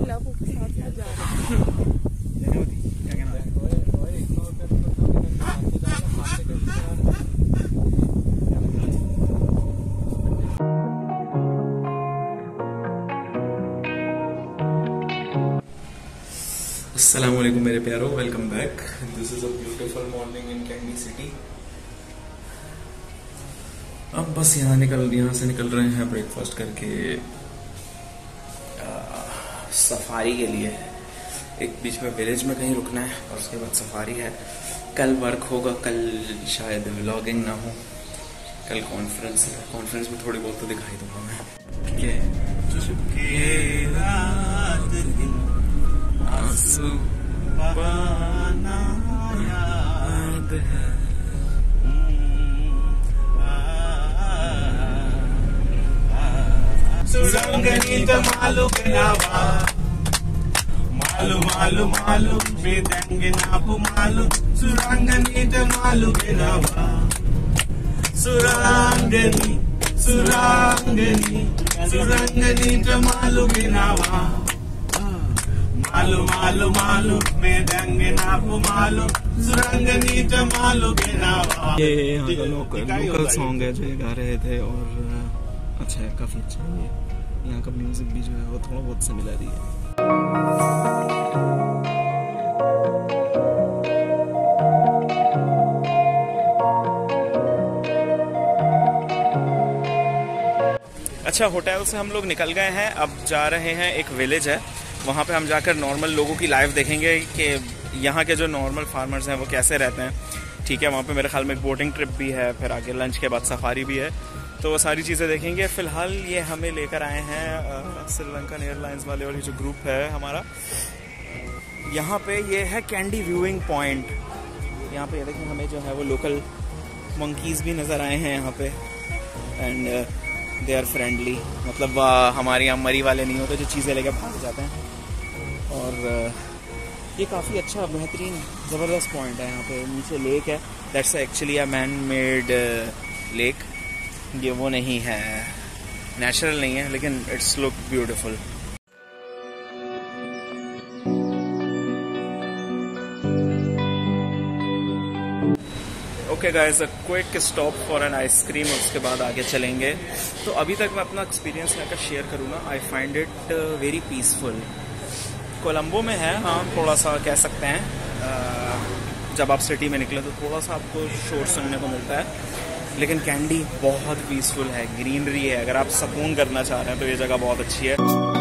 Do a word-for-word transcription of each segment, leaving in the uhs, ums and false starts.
Love के साथ साथ जा रहे हैं। अस्सलाम वालेकुम मेरे प्यारो, welcome back. This is a beautiful morning in Kandy city. अब बस यहाँ निकल यहाँ से निकल रहे हैं ब्रेकफास्ट करके सफारी के लिए। एक बीच में विलेज में कहीं रुकना है और उसके बाद सफारी है। कल वर्क होगा, कल शायद व्लॉगिंग ना हो, कल कॉन्फ्रेंस है। कॉन्फ्रेंस में थोड़ी बहुत तो दिखाई दूंगा मैं। आंसू पाना याद है, सुरंगनी मालू नावा मालू मालू मालू बेदंग नापु मालू सुरंगनी मालू नावा सुरंगनी सुरंगनी सुरंगनी मालू नावा मालू मालू मालू बेदंग नापु मालू सुरंगनी मालू नावा। ये यहाँ का लोकल लोकल सॉन्ग है जो ये गा रहे थे और अच्छा है, काफी अच्छा है। यहाँ का म्यूजिक भी जो है वो थोड़ा बहुत सिमिलर ही है। अच्छा, होटल से हम लोग निकल गए हैं, अब जा रहे हैं, एक विलेज है वहाँ पे हम जाकर नॉर्मल लोगों की लाइफ देखेंगे कि यहाँ के जो नॉर्मल फार्मर्स हैं वो कैसे रहते हैं। ठीक है, वहाँ पे मेरे ख्याल में एक बोटिंग ट्रिप भी है, फिर आगे लंच के बाद सफारी भी है, तो वो सारी चीज़ें देखेंगे। फ़िलहाल ये हमें लेकर आए हैं श्रीलंकन एयरलाइंस वाले और ये जो ग्रुप है हमारा, यहाँ पे ये है कैंडी व्यूइंग पॉइंट। यहाँ पे ये देखिए हमें जो है वो लोकल मंकीज़ भी नज़र आए हैं यहाँ पे, एंड दे आर फ्रेंडली। मतलब uh, हमारे यहाँ मरी वाले नहीं होते जो चीज़ें लेकर भाग जाते हैं। और uh, ये काफ़ी अच्छा बेहतरीन ज़बरदस्त पॉइंट है। यहाँ पे नीचे लेक है, that's actually a man made lake. ये वो नहीं है, नेचुरल नहीं है, लेकिन it's look beautiful. Okay guys, a quick stop for an ice cream, उसके बाद आगे चलेंगे। तो अभी तक मैं अपना एक्सपीरियंस यहाँ का शेयर करूँगा। I find it very peaceful. Colombo में है, हाँ, थोड़ा सा कह सकते हैं, uh, जब आप सिटी में निकले तो थोड़ा सा आपको शोर सुनने को मिलता है, लेकिन कैंडी बहुत पीसफुल है, ग्रीनरी है। अगर आप सुकून करना चाह रहे हैं तो ये जगह बहुत अच्छी है।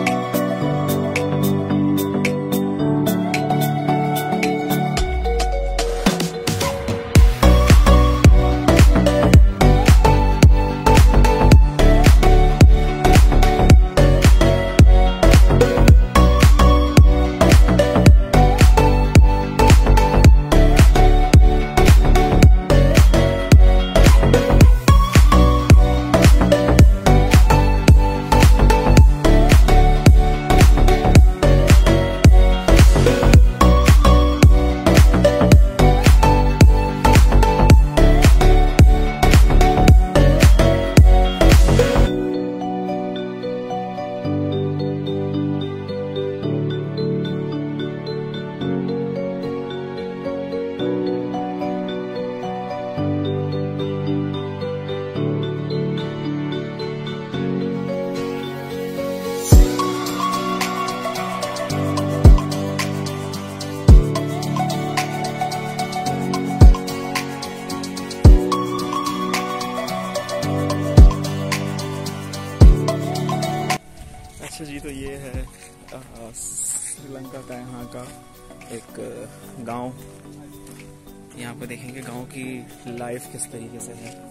जी, तो ये है श्रीलंका का यहाँ का एक गांव। यहाँ पे देखेंगे गांव की लाइफ किस तरीके से है।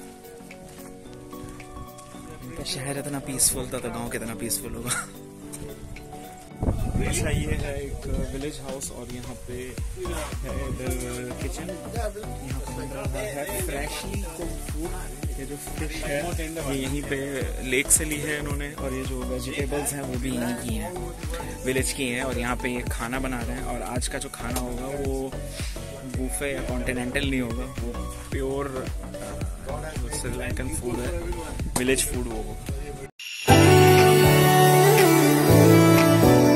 इनका शहर इतना पीसफुल था तो गांव कितना पीसफुल होगा। अच्छा, ये है एक विलेज हाउस और यहाँ पे है इधर किचन। यहाँ पे बन रहा है फ्रेशली कुक्ड फूड। ये जो फिश है ये यहीं पे लेक से ली है इन्होंने, और ये जो वेजिटेबल्स हैं वो भी यहीं की हैं, विलेज की हैं। और यहाँ पे ये खाना बना रहे हैं, और आज का जो खाना होगा वो बूफे या कॉन्टिनेंटल नहीं होगा, वो प्योर श्रीलंकन फूड है, विलेज फूड वो होगा।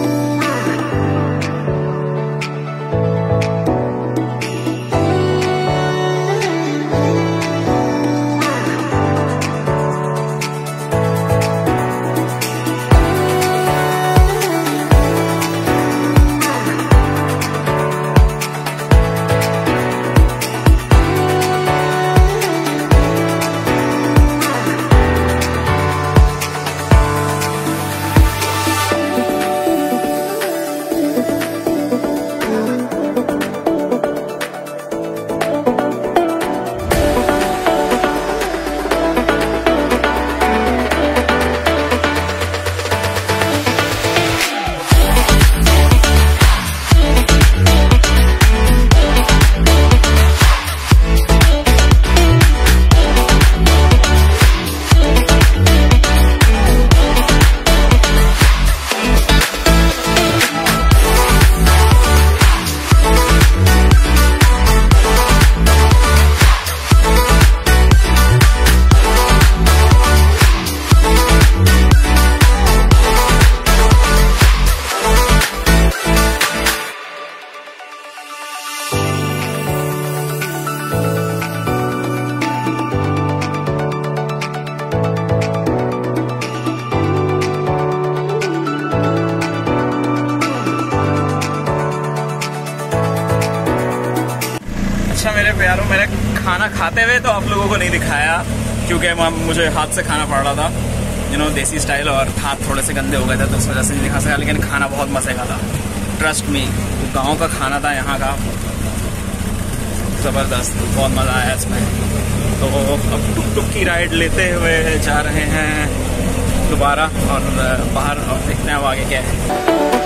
यारों, मैंने खाना खाते हुए तो आप लोगों को नहीं दिखाया क्योंकि मुझे हाथ से खाना पड़ रहा था, यू नो देसी स्टाइल, और हाथ थोड़े से गंदे हो गए थे तो उस वजह से नहीं दिखा सका। लेकिन खाना बहुत मज़े का था, ट्रस्ट मी। गांव का खाना था यहाँ का, ज़बरदस्त, बहुत मज़ा आया इसमें। तो अब टुक टुक की राइड लेते हुए जा रहे हैं दोबारा और बाहर, और देखते हैं अब आगे क्या है।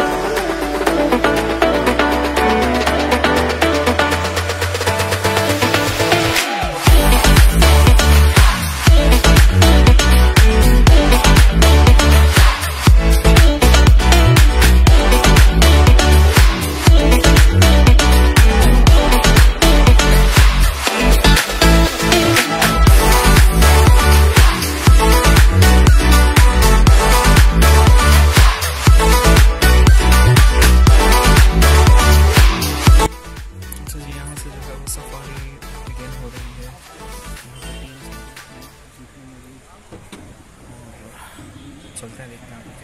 चलते हैं, देखते हैं।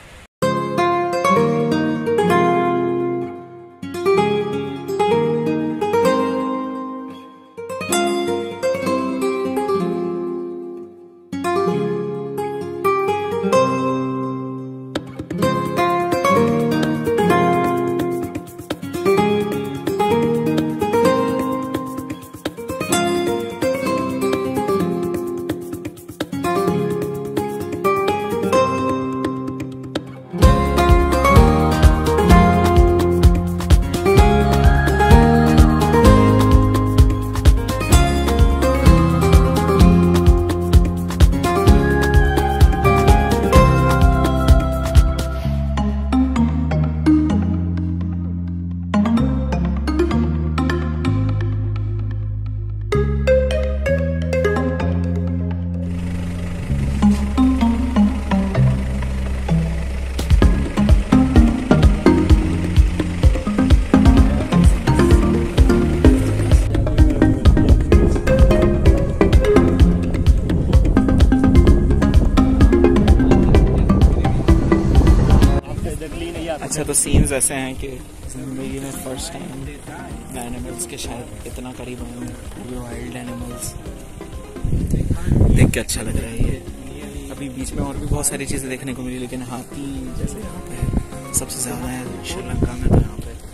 अच्छा, तो सीन्स ऐसे हैं कि जिंदगी में फर्स्ट टाइम एनिमल्स के शायद इतना करीब आए हैं, वाइल्ड एनिमल्स देख के अच्छा लग रहा है। ये अभी बीच में और भी बहुत सारी चीज़ें देखने को मिली, लेकिन हाथी जैसे यहाँ पे सबसे ज़्यादा है श्रीलंका में, तो यहाँ पे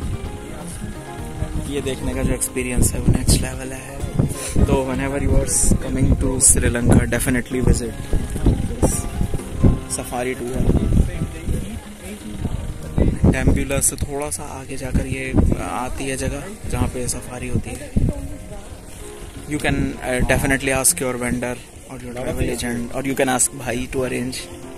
ये देखने का जो एक्सपीरियंस है वो नेक्स्ट लेवल है। तो whenever you are coming to Sri Lanka, definitely visit safari tour. Dambulla से थोड़ा सा आगे जाकर ये आती है जगह जहाँ पे सफारी होती है। You can definitely ask your vendor और योर ट्रैवल एजेंट, और यू कैन आस्क भाई टू अरेंज।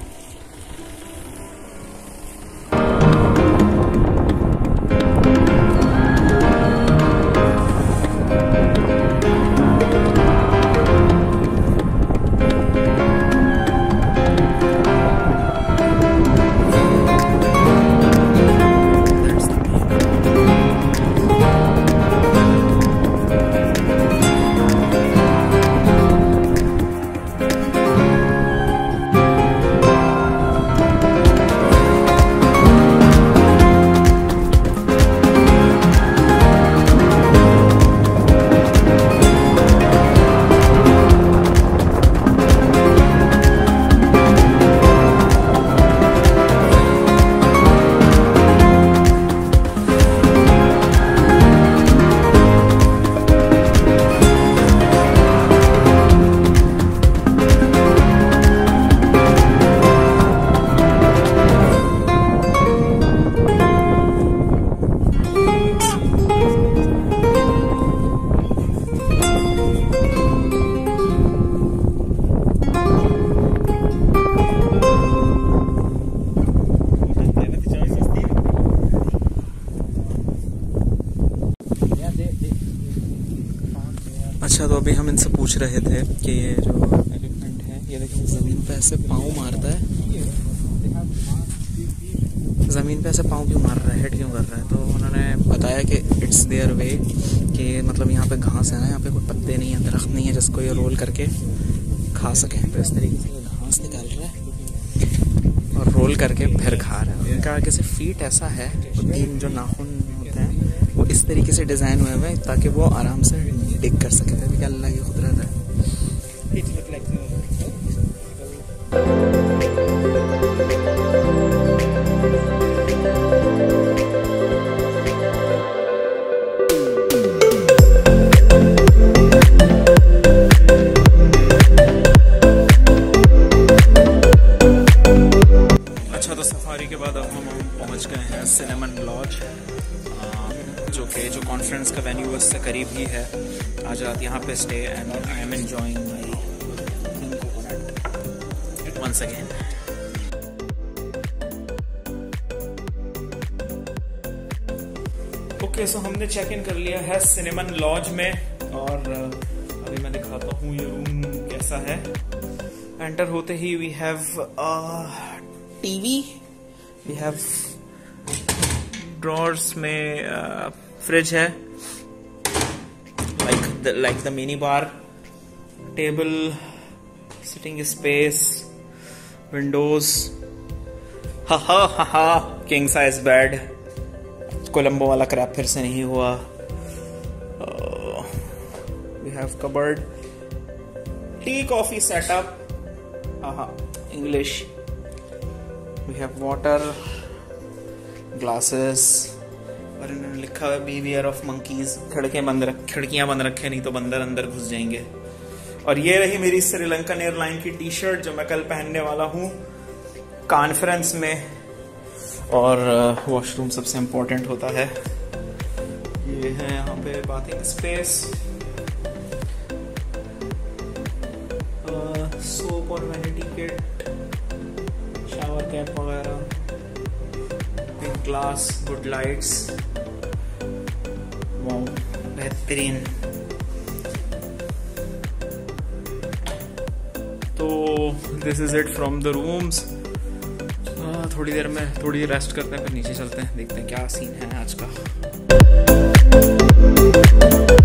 अच्छा, तो अभी हम इनसे पूछ रहे थे कि ये जो एलिफेंट है, ये देखिए ज़मीन पे ऐसे पाँव मारता है, ज़मीन पे ऐसे पाँव क्यों मार रहा है, हेड क्यों कर रहा है। तो उन्होंने बताया कि इट्स देयर वे, कि मतलब यहाँ पे घास है ना, यहाँ पे कोई पत्ते नहीं है, दरख्त नहीं है जिसको ये रोल करके खा सकें। तो इस तरीके से घास निकाल रहा है और रोल करके फिर खा रहा है। उनका आगे से फीट ऐसा है, वो तीन जो नाखून होते हैं वो इस इस तरीके से डिज़ाइन हुए हुए हैं ताकि वो आराम से डिग कर सके, तभी क्या अल्लाह की कुदरत है। अच्छा, तो सफारी के बाद अब हम पहुंच गए हैं सिनेमन लॉज, जो कि जो कॉन्फ्रेंस का वेन्यू है उससे करीब ही है। आज रात यहाँ पे stay and I am enjoying my once again. Okay, so हमने चेक इन कर लिया है सिनेमन लॉज में और अभी मैं दिखाता हूँ ये रूम कैसा है। एंटर होते ही we have TV, we have drawers में फ्रिज है, like the like the mini bar, table, sitting space, windows, हा हा हा हा किंग साइज बेड, कोलंबो वाला क्रैप फिर से नहीं हुआ। We have cupboard, tea coffee setup, हाँ English, we have water, glasses, और इन्होंने लिखा है बीवियर ऑफ मंकीज। खिड़कियां बंद रख खिड़कियां बंद रखे नहीं तो बंदर अंदर घुस जाएंगे। और ये रही मेरी श्रीलंकन एयरलाइन की टी शर्ट जो मैं कल पहनने वाला हूँ कॉन्फ्रेंस में। और वॉशरूम सबसे इम्पोर्टेंट होता है। ये है यहाँ पे बाथिंग स्पेस, सोप और वैनिटी किट, शावर कैप वगैरह, big glass, good lights, wow बेहतरीन। तो this is it from the rooms. थोड़ी देर में थोड़ी रेस्ट करते हैं, फिर नीचे चलते हैं, देखते हैं क्या सीन है आज का।